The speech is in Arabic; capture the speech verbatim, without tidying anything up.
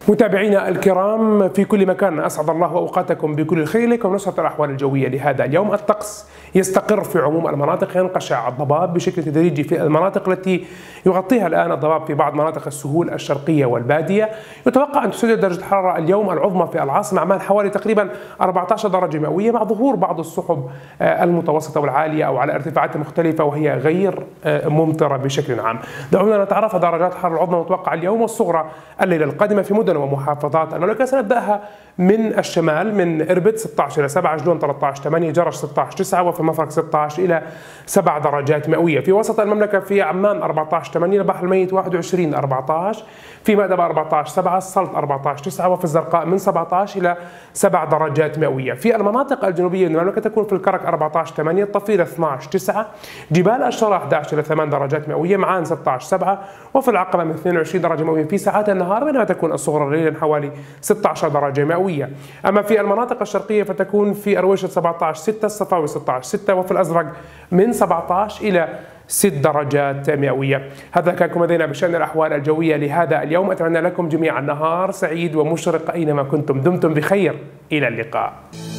متابعينا الكرام في كل مكان، أسعد الله أوقاتكم بكل الخير. لكم نشرة الأحوال الجوية لهذا اليوم. الطقس يستقر في عموم المناطق، ينقشع الضباب بشكل تدريجي في المناطق التي يغطيها الآن الضباب في بعض مناطق السهول الشرقية والبادية. يتوقع أن تسجل درجة الحرارة اليوم العظمى في العاصمة عمان حوالي تقريبا أربعة عشر درجة مئوية، مع ظهور بعض السحب المتوسطة والعالية أو على ارتفاعات مختلفة وهي غير ممطرة بشكل عام. دعونا نتعرف على درجات الحرارة العظمى المتوقعة اليوم والصغرى الليلة القادمة في مدن ومحافظات المملكة. سنبدأها من الشمال، من إربد ستة عشر إلى سبعة، جلون ثلاثة عشر ثمانية، جرش ستة عشر تسعة، وفي المفرق ستة عشر إلى سبعة درجات مئوية. في وسط المملكة في عمان أربعة عشر ثمانية، البحر الميت واحد وعشرين أربعة عشر، في مأدبة أربعة عشر سبعة، السلط أربعة عشر تسعة، وفي الزرقاء من سبعة عشر إلى سبعة درجات مئوية. في المناطق الجنوبية من المملكة تكون في الكرك أربعة عشر ثمانية، الطفيلة اثني عشر تسعة، جبال الشرى أحد عشر إلى ثمانية درجات مئوية، معان ستة عشر سبعة، وفي العقبة من اثنين وعشرين درجة مئوية في ساعات النهار، بينما تكون الصغرى ليلا حوالي ستة عشر درجة مئوية. أما في المناطق الشرقية فتكون في أرويشة سبعة عشر ستة، الصفاوي ستة عشر ستة، وفي الأزرق من سبعة عشر إلى ست درجات مئوية. هذا كان لدينا بشأن الأحوال الجوية لهذا اليوم. أتمنى لكم جميعا نهار سعيد ومشرق أينما كنتم. دمتم بخير، إلى اللقاء.